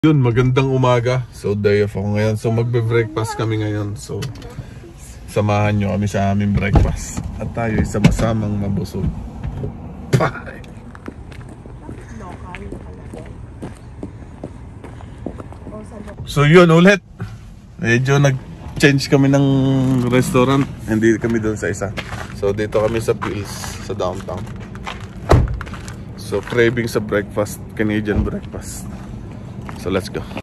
Yun, magandang umaga. So day off ako ngayon. So magbe-breakfast kami ngayon. So samahan nyo kami sa aming breakfast. At tayo ay sama-samang mabusog. Bye! So yun ulit. Medyo nag-change kami ng restaurant. Hindi kami doon sa isa. So dito kami sa Pills, sa downtown. So craving sa breakfast, Canadian breakfast. So let's go.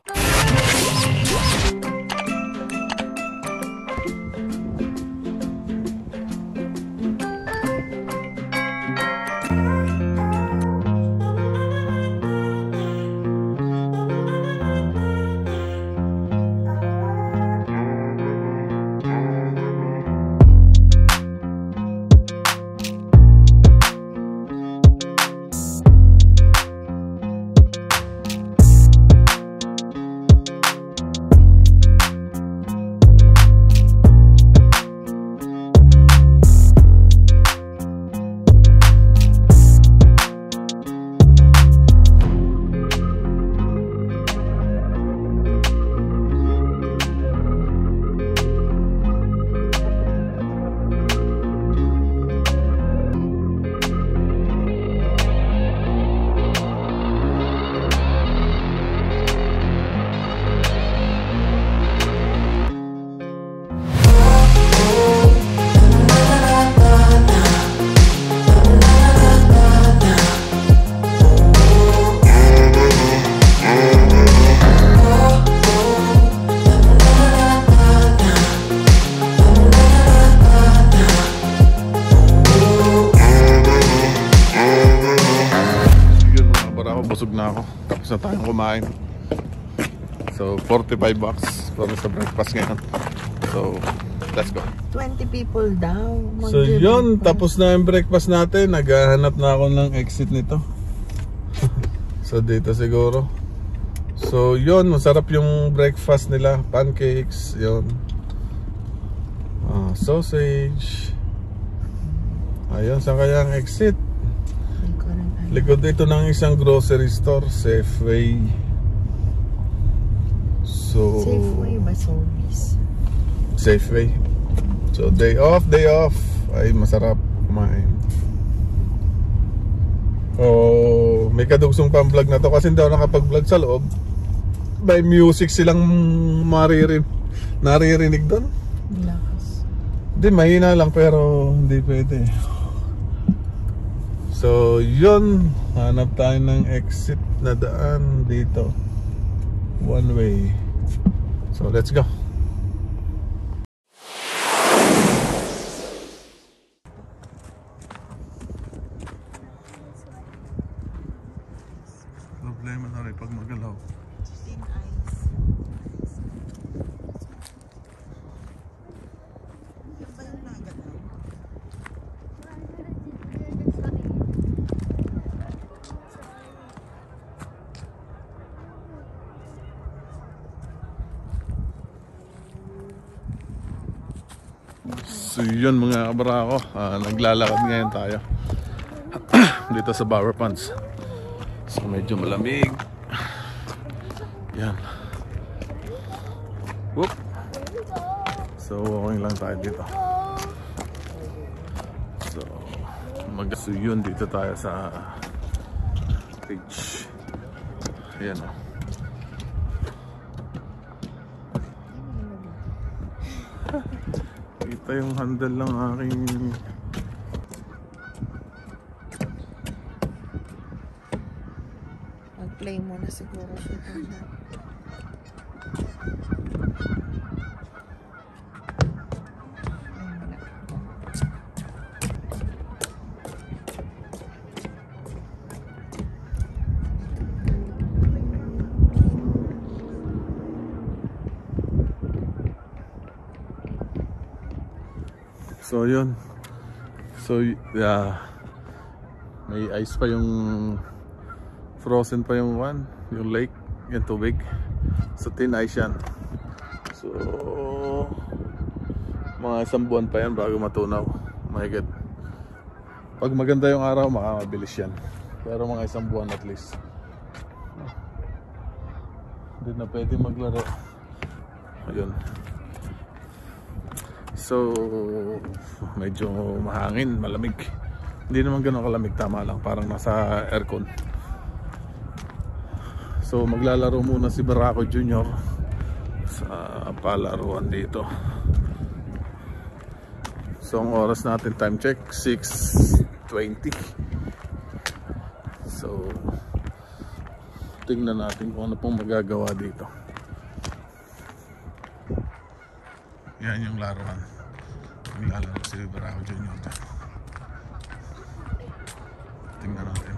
Busog na ako. Tapos na tayong kumain. So, $45 para sa breakfast ngayon. So, let's go. 20 people daw. So, yun. Tapos na yung breakfast natin. Naghahanap na ako ng exit nito. So, dito siguro. So, yun. Masarap yung breakfast nila. Pancakes. Yun. Sausage. Ayun. Saan kaya ang exit? Likod ito ng isang grocery store, Safeway. So Safeway ba Sobeys? Safeway. So day off ay masarap kumain. Oh, may kadugsong pang vlog na to kasi hindi ako nakapag-vlog sa loob. May music silang naririnig doon. Lakas. Hindi, mahina lang pero hindi pwede. So, yun. Hanap tayo ng exit na daan dito. One way. So, let's go. Problema na rin pag magalaw. Thin ice. Yung ba yung nagalaw? So yun mga kabarako, naglalakad ngayon tayo dito sa Bower Ponds. So medyo malamig. Yan. Whoop. So walking lang tayo dito. So yun, dito tayo sa beach. Yan o. Ito yung handle lang aking Mag-play muna siguro siya. So yun. So yeah, may ice pa yung frozen pa yung yung lake, yung tubig. So thin ice yan. So mga isang buwan pa yan bago matunaw. My God. Pag maganda yung araw, makamabilis yan. Pero mga isang buwan at least. Hindi na pwede maglaro. Ayun. So, medyo mahangin, malamig. Hindi naman gano'n kalamig, tama lang. Parang nasa aircon. So, maglalaro muna si Barako Jr. sa palaruan dito. So, ang oras natin, time check, 6:20. So, tingnan natin kung ano pong magagawa dito. Yan yung laruan. Maglalaro si Barako Jr. Tingnan natin.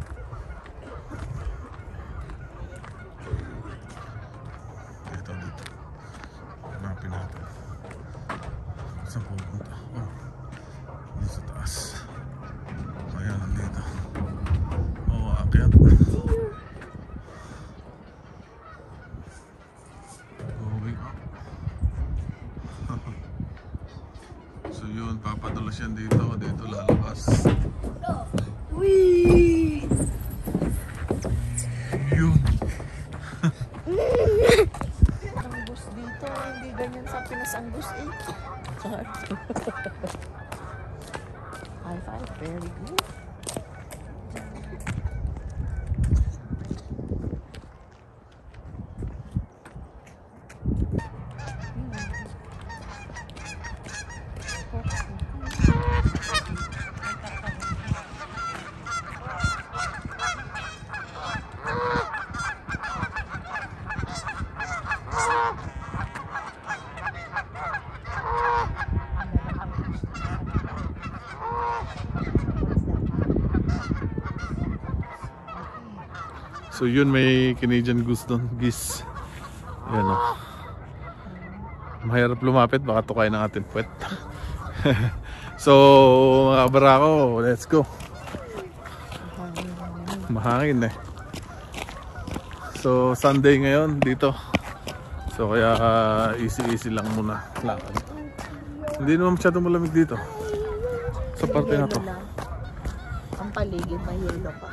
Dito. Hanapin natin. Saan pupunta? Oh, dito sa taas. Ayan, nandito. Oo, aakyat. Going up. So yun, papadulas yan dito. Dito lalabas. Wee! Yun. Angus dito, hindi ganyan sa Pinas Angus eh. High five, very good. So yun, may Canadian goose doon, geese. Ayan o. Mahirap lumapit, baka tukay ng ating puwet. So mga Barako, let's go. Mahangin eh. So Sunday ngayon dito. So kaya easy lang muna lakad. Hindi naman masyadong malamig dito sa parte na to. Ang paligid may yelo pa.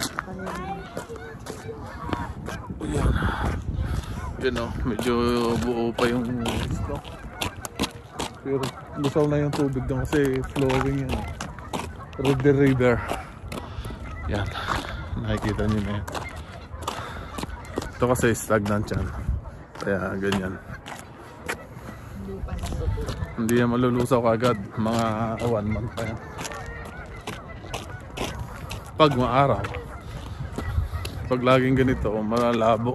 Yan. Yan o, medyo buo pa yung stock. Pero lusaw na yung tubig doon kasi flowing yan. River. Yan. Nakikita nyo na yan. Ito kasi stagnant yan. Kaya ganyan. Hindi yan malulusaw kagad. Mga 1 month pa yan. Pag maaraw. Pag laging ganito, malalabo.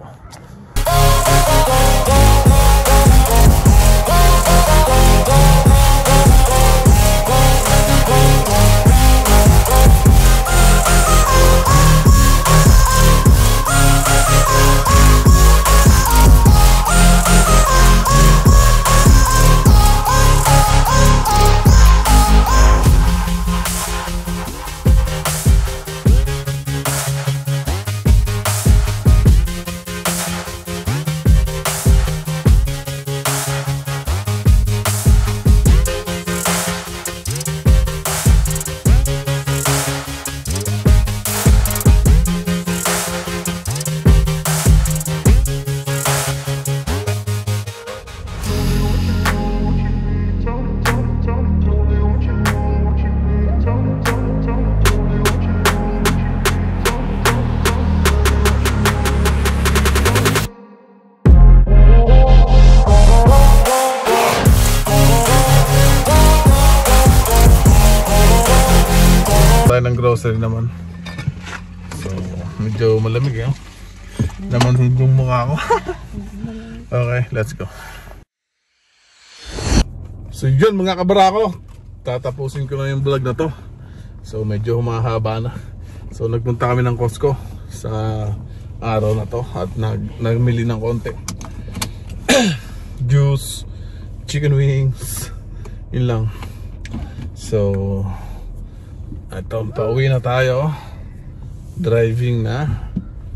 Ng grocery naman. So medyo malamig eh. Naman yung mukha ko. Okay, let's go. So yun mga Kabarako, tatapusin ko na yung vlog na to. So medyo humahaba na. So nagpunta kami ng Costco sa araw na to at nagmili ng konti. Juice, chicken wings, yun lang. So ito, pauwi na tayo. Driving na.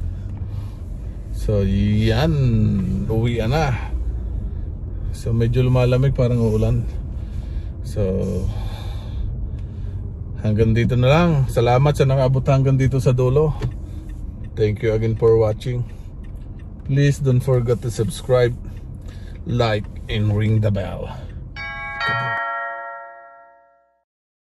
So yan, uwi na. So medyo lumalamig, parang uulan. So hanggang dito na lang. Salamat sa nakaabot hanggang dito sa dulo. Thank you again for watching. Please don't forget to subscribe, like, and ring the bell.